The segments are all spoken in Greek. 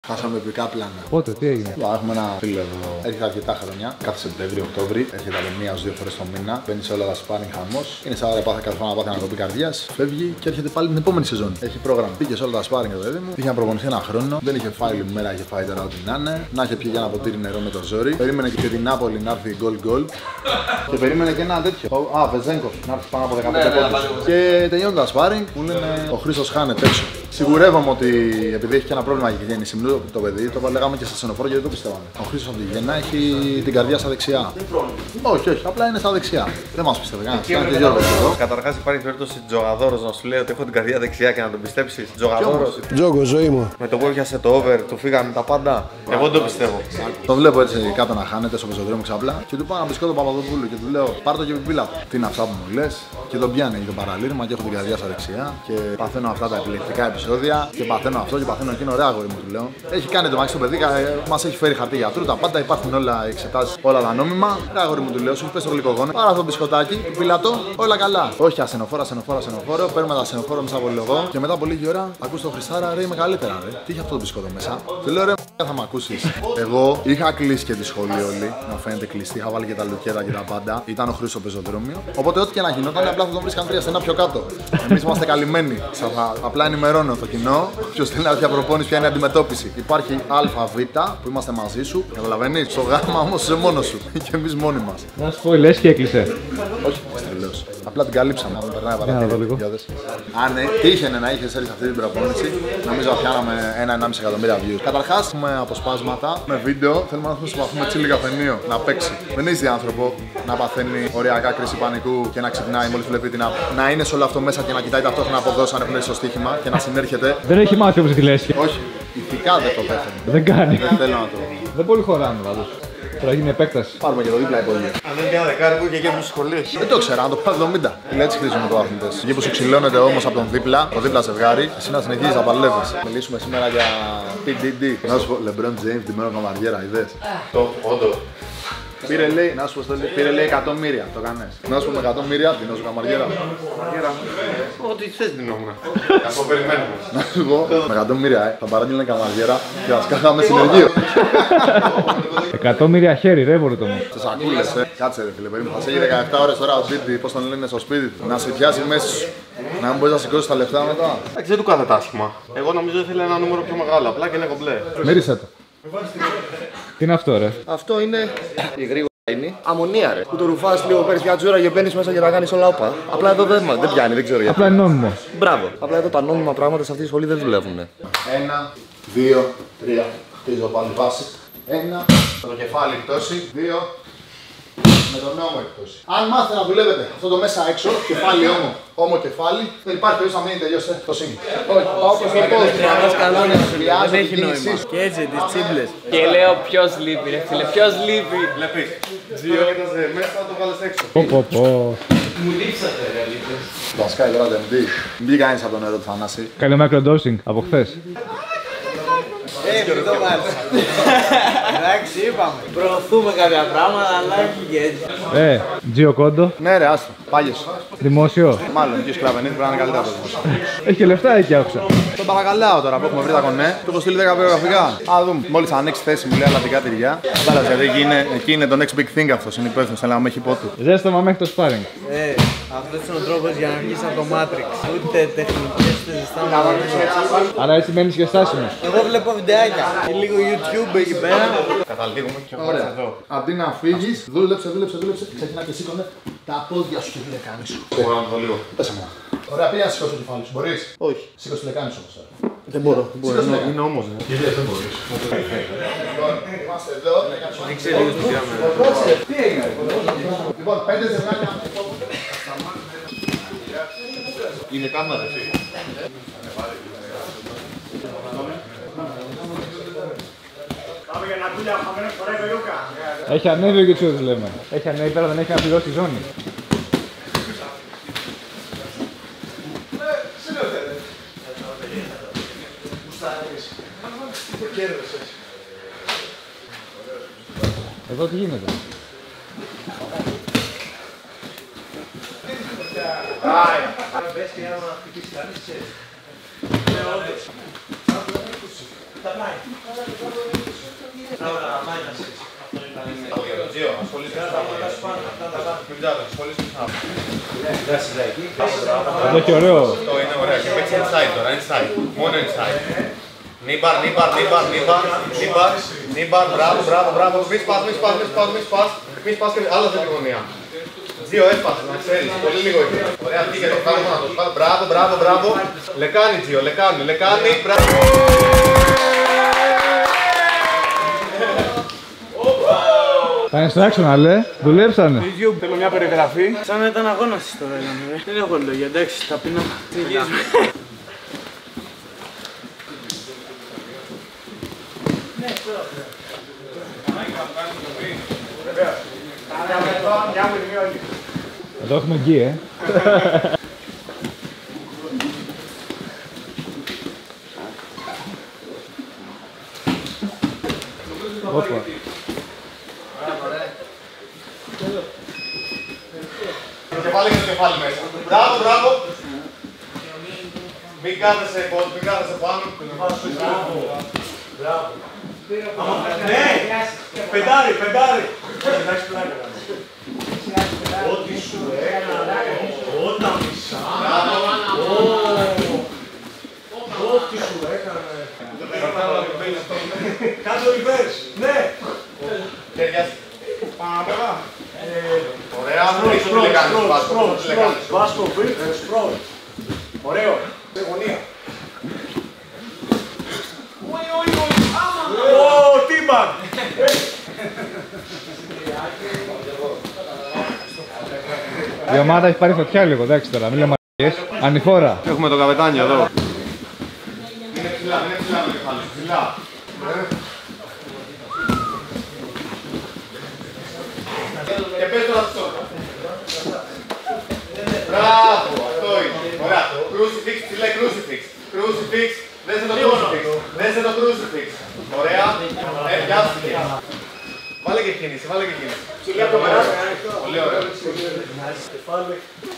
Χάσαμε επικά πλάνα. Πότε, τι έγινε? Έχουμε ένα φίλο εδώ. Έρχεται αρκετά χρόνια. Κάθε Σεπτέμβριο-Οκτώβρη. Έρχεται από 1-2 φορές το μήνα. Μπαίνει σε όλα τα sparring χαμός. Είναι σαν να κάθε φορά να πάθει ανακοπή καρδιάς. Φεύγει και έρχεται πάλι την επόμενη σεζόν. Έχει πρόγραμμα. Πήγε σε όλα τα sparring το παιδί μου. Είχε να προπονηθεί ένα χρόνο. Δεν είχε φάει όλη μέρα, είχε φάει τώρα ό,τι να είναι. Να είχε πιει για ένα ποτήρι νερό με το ζόρι. Περίμενε και την Νάπολη να έρθει γκολ. Και περίμενε και ένα τέτοιο. Βεζέγκοφ να έρθει πάνω από 15 πόντους. Και τελειώνει τα sparring που λένε ο Χρήστος χάνεται έξω. Σιγουρεύομαι ότι επειδή έχει και ένα πρόβλημα γέννηση το παιδί, το λέγαμε και στα στενοφόρο γιατί δεν το πιστεύαμε. Ο Χρήστος από τη Γέννα έχει την καρδιά στα δεξιά. Όχι, απλά είναι στα δεξιά. Δεν μας πιστεύει κανένας. Καταρχάς υπάρχει περίπτωση Τζογαδόρος να σου λέει ότι έχω την καρδιά δεξιά και να τον πιστέψεις. Τζογαδόρος. Τζόγκο, ζωή μου. Με το που έπιασε το over, του φύγανε τα πάντα. Εγώ δεν το πιστεύω. Το βλέπω έτσι κάτω να χάνεται στο πεζοδρόμιο ξαπλά και του πάω να μπισκώ τον Παπαδοπούλου και του λέω πάρ' το και πιπίλα. Τι είναι αυτά που μου λες και τον πιάνει το παραλήρημα και έχω την καρδιά στα δεξιά και παθαίνω αυτά τα επιλεκτικά επεισόδια και παθαίνω αυτό και παθαίνω εκείνο. Ωραία, αγόρι μου του λέω. Έχει κάνει το μάξι το παιδί, μας έχει φέρει χαρτί γιατρού, τα πάντα υπάρχουν όλα, εξετάσεις, όλα τα νόμιμα. Ωραία, αγόρι μου του λέω, σου έχει πέσει το γλυκογόνο. Πάρε αυτό το μπισκοτάκι, πιλατό, όλα καλά. Όχι, ασθενοφόρο, παίρνουμε τα ασθενοφόρο μέσα από λίγο και μετά από λίγη ώρα ακούς το Χριστάρα, ρε μεγαλύτερα, ρε. Τι είχε αυτό το μπισκότο μέσα. Του λέω, ρε, θα μ' ακούσεις. Εγώ είχα κλείσει και τη σχολή όλη, να φαίνεται κλειστή, είχα βάλει και τα λουκέτα και τα πάντα. Ήταν ο Χρήστος στο πεζοδρόμιο. Οπότε ό,τι και να γινόταν, απλά θα τον βρίσκαν 3 στενά πιο κάτω. Εμείς είμαστε καλυμμένοι. Απλά ενημερώνω το κοινό. Ποιος θέλει να προπόνηση, ποια είναι η αντιμετώπιση. Υπάρχει ΑΒ που είμαστε μαζί σου, καταλαβαίνεις. Στο Γ όμως είσαι μόνος σου και εμείς μόνοι μας. Να σου πω, λες και έκλεισε. Όχι, τρελός. Απλά την καλύψαμε. Αν περνάει παρατήρηση. Αν τύχαινε να είχε έρθει αυτή την προπόνηση, νομίζω θα πιάναμε 1,5 εκατομμύρια views. Καταρχάς, έχουμε αποσπάσματα με βίντεο. Θέλουμε να προσπαθούμε τσίλι καφενείο να παίξει. Δεν είσαι άνθρωπο να παθαίνει οριακά κρίση πανικού και να ξυπνάει μόλις βλέπει την app. Να είναι σε όλο αυτό μέσα και να κοιτάει ταυτόχρονα από εδώ σαν να στο στοίχημα και να συνέρχεται. Δεν έχει μάθει όπως τη λες. Όχι, ηθικά δεν το πέθανε. Δεν κάνει. Δεν θέλω να το. Δεν πολύ χωράνε πάντως. Τώρα γίνει επέκταση. Πάρουμε και το δίπλα υπόγειο. Αν δεν είναι δεκάρικο και γέμου σχολείο. Δεν το ξέρα, να το πάρω 70. Έτσι χρήσιμο το άθλητες. Εκεί που σου ξυλώνεται όμως από τον δίπλα, το δίπλα ζευγάρι, εσύ να συνεχίζεις να παλεύεις. Μιλήσουμε σήμερα για PDD. Να σου πω, LeBron James, τη μέρα καμαριέρα, είδες. Το όντω. Πήρε λέει, να σου πω, πήρε λέει εκατομμύρια, το κάνες. Να σου πω με εκατομμύρια, την νόσο καμαριέρα. Ό,τι θες δινόμουν. Αυτό περιμένουμε. Να σου πω, με εκατομμύρια, θα παράγγειλε καμαριέρα και θα σκάγαμε συνεργείο. Εκατομμύρια χέρι, ρε μπορείτε μου. Σε σακούλες, κάτσε ρε φίλε, περίμενε. Θα σε έχει 17 ώρες τώρα σπίτι, πώς τον λένε στο σπίτι του. Να σε πιάσει μέσα σου. Να μην μπορείς να σηκώσεις τα λεφτά μετά. Εντάξει, δεν του κάθεται άσχημα. Εγώ νομίζω ήθελε ένα νούμερο πιο μεγάλο, απλά και είναι κομπλέ. Μύρισε το. Τι είναι αυτό, ρε? Αυτό είναι η γρήγορα είναι. Αμμονία, ρε. Που το ρουφάς λίγο, παίρνεις μια τζούρα και μπαίνεις μέσα και τα κάνεις όλα όπα. Απλά εδώ δεν πιάνει, δεν ξέρω γιατί. Απλά είναι νόμιμο. Μπράβο. Απλά εδώ τα νόμιμα πράγματα σε αυτή τη σχολή δεν δουλεύουν. 1, 2, 3. Χτίζω πάλι βάση. 1, το κεφάλι εκτόσει. 2, με τον ώμο εκτόσει. Αν μάθετε να δουλεύετε αυτό το μέσα έξω, κεφάλι ώμο κεφάλι, δεν υπάρχει περίπτωση να μην τελειώσετε το σύγκρι. Όχι, πάω προς το πόδι. Δεν έχει νόημα. Και έτσι, τις τσίμπλες. Και λέω ποιος λείπει, ρε φίλε, ποιος λείπει. Βλέπεις. Τζιο έταζε μέσα, το βάλες έξω. Μου λείψατε, ρε λείπες. Τα σκάει τώρα DMD. Μην κάνεις από το νερό του Θανάση. Κάνει microdosing από χθες. Μην το βάλεις. Εντάξει, είπαμε. Προωθούμε κάποια πράγματα, αλλά όχι και έτσι. Τζιο Κόντο. Ναι, ρε, άστο. Πάγιος. Δημόσιο. Μάλλον, και ο Σκλαβενής πρέπει να είναι καλύτερα από το δημόσιο. Έχει και λεφτά εκεί άκουσα. Τον παρακαλάω τώρα που έχουμε βρει τα κονέ. Του έχω στείλει 10 βιογραφικά. Α δούμε. Μόλις ανοίξει θέση μου λέει αλλαντικά τυριά. Κατάλαβε γιατί εκεί είναι το next big thing αυτός. Είναι υπεύθυνος. Θέλει να με έχει πότου. Ζέσταμα μέχρι το sparring. Αυτός είναι ο τρόπος για να βγεις από το Matrix. Ούτε τεχνικές, ούτε ζεστάματα. Άρα έτσι μένεις και στάσιμος. Εγώ βλέπω βιντεάκια και λίγο YouTube εκεί πέρα. Καταλήγουμε και εγώ εδώ. Αντί να φύγεις, δούλεψε. Ξεκινά και σήκωνε τα πόδια σου και τη λεκάνη σου. Μπορώ να το λίγο. Πέσε μου. Ωραία, πήγα να σηκώσει το κεφάλι σου. Μπορείς. Όχι. Σήκωσε τη λεκάνη σου όμως. Δεν μπορώ. Είναι όμως. Γιατί δεν μπορείς. Είμαστε εδώ. Ανοίξε λίγο στο διάμερο. Τι έγινε. Λοιπόν, 5 ζευγάρια. Είναι κάμερα, εσύ. Έχει ανέβει ο Γιουτσούδης λέμε. Έχει ανέβει πέρα, δεν έχει να πληρώσει η ζώνη. Εδώ τι γίνεται. Εδώ έχει ωραίο. Αυτό είναι ωραίο. Και παίξει inside τώρα, inside. Μόνο inside. Νίμπαρ, μπράβο. Μη σπάς και άλλα δεν τη γωνία. Δύο έσπασες, να ξέρεις. Πολύ λίγο εκεί. Ωραία, φύγε το πράγμα να το σπάς. Μπράβο. Λεκάνη, Τζιο, λεκάνη, μπράβο. Θα είναι στο άξονα, λέ. Δουλέψανε. Θέλω μια περιγραφή. Σαν να ήταν αγώνας τώρα, δεν έχω λόγια, εντάξει, ταπεινά. Συνεχίζουμε. Εδώ έχουμε γκί, Όπα. Και βάλε και το κεφάλι μέσα. Μπράβο. Μην κάθεσαι πάνω. Μπράβο. Ναι! Πεντάρι! Εντάξει, πλάκα. Ό,τι σου έκανα, όταν μισά. Ό,τι σου έκανα. Κάτω reverse, ναι! Χέρια. Πάμε. Ωραία, βάσκο, σπρόλ. Ωραίο. Σε γωνία. Ω, τίμπαν! Η ομάδα έχει πάρει φωτιά λίγο, εντάξει τώρα, μην λέμε μ***γιες. Ανηφόρα. Έχουμε τον καπετάνιο εδώ. Είναι ψηλά το κεφάλι, ψηλά. Και πες τώρα αυτό. Μπράβο, αυτό είναι. Ωραία. Crucifix, ψηλέ, crucifix. Δέσε το crucifix. Ωραία. Πιάστηκε. Βάλε και κίνηση. Ψηλιά το περάσω. Πολύ ωραίο. Κεφάλι.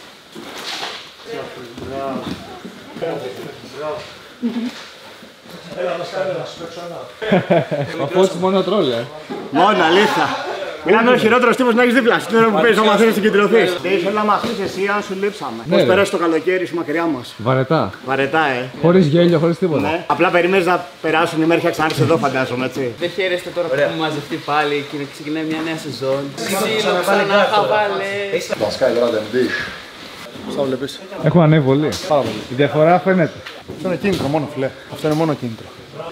Έλα, μας κάνει να σου παίξω ένα. Ο Φώτης μόνο τρόλε. Μόνο αλήθεια. Μιλάμε ο χειρότερος τύπος να έχεις δίπλα. Στην ώρα που παίζεις άμα θέλεις συγκεντρωθείς. Ήθελα να μας πεις εσύ αν σου λείψαμε. Πώς πέρασε το καλοκαίρι σου μακριά μας. Βαρετά. Βαρετά, Χωρίς γέλιο, χωρίς τίποτα. Ναι. Απλά περιμένεις να περάσουν οι μέρες και ξανάρθεις εδώ, φαντάζομαι, έτσι. Δεν χαίρεστε τώρα που έχουμε μαζευτεί πάλι και να ξεκινάει μια νέα σεζόν. Ξύλο, ξανά χαβάλες. Δασκάει τώρα DMD. Στα βλέπεις. Έχουν ανέβει πολύ. Πάρα πολύ. Η διαφορά φαίνεται. Αυτό είναι κίνητρο μόνο, φιλέ. Αυτό είναι μόνο κίνητρο.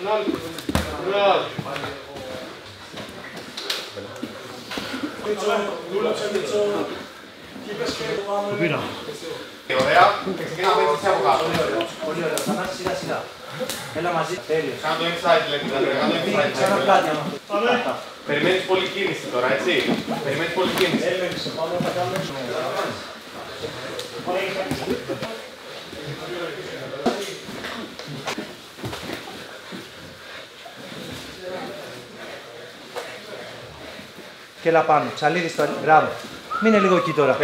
Ωραία. Και ξεκινάμε έτσι από κάτω. Πολύ ωραία, θα πας σιγά. Έλα μαζί, τέλειος. Κάνε το inside, λέτε. Ξανά πλάτη άμα. Περιμένεις πολύ κίνηση τώρα, έτσι. Έλεγξε, πάμε να τα κάνουμε. Και έλα πάνω, ψαλίδι στο μπράβο. Μείνε λίγο εκεί τώρα.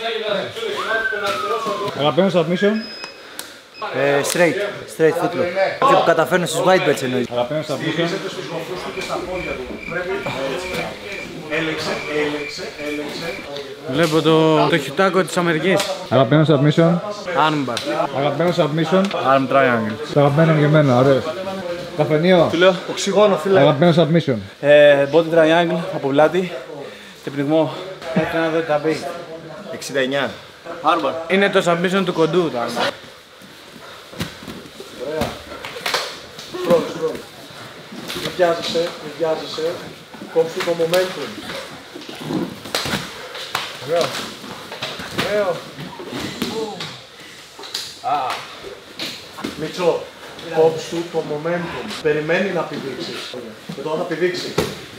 Αγαπημένο submission. Straight footlock. Και που καταφέρνω στους white belts εννοείς. Αγαπημένο submission. Έλεξε. Βλέπω το χιουτάκο της Αμερικής. Αγαπημένο submission. Armbar. Αγαπημένο submission. Arm triangle. Το αγαπημένο και εμένα, ωραίο. Καφενείο. Του λέω Οξυγόνο, φίλε. Αγαπημένο submission. body triangle από πλάτη και πνιγμό. Έρχεται να δω τα μπει. 69. Armbar. Είναι το submission του κοντού. Sprong. Μην βιάζεσαι. Κόψου το momentum. Ωραίο. Μίτσο, κόψου το momentum. Περιμένει να πηδήξεις. Και τώρα θα πηδήξει.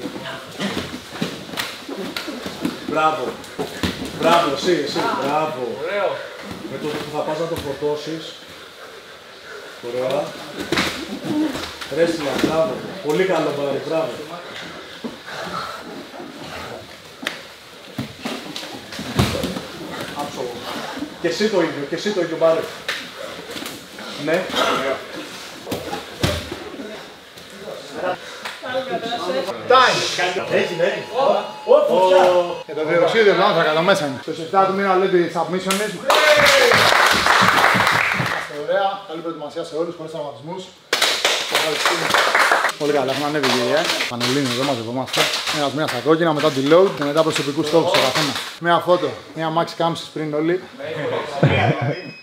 Μπράβο, εσύ. Μπράβο. Ωραίο. Με το που θα πας να το φορτώσεις. Ωραία. Ρέστιλα, μπράβο. Πολύ καλό πάρει, μπράβο. Άψογο. Και εσύ το ίδιο πάρε. Ναι. Και το διοξείδιο του άνθρακα εδώ μέσα είναι. Στο 7 του μήνα λέει τη submission is. Είμαστε ωραία, καλή προετοιμασία σε όλους, χωρίς τραυματισμούς. Πολύ καλά, έχουμε ανέβει κύριε. Πανελλήνιο εδώ μαζευόμαστε. Ένας μήνας στα κόκκινα, μετά τη load και μετά προσωπικούς στόχους στο καθένα. Μια φώτο, μια max κάμψης πριν όλοι.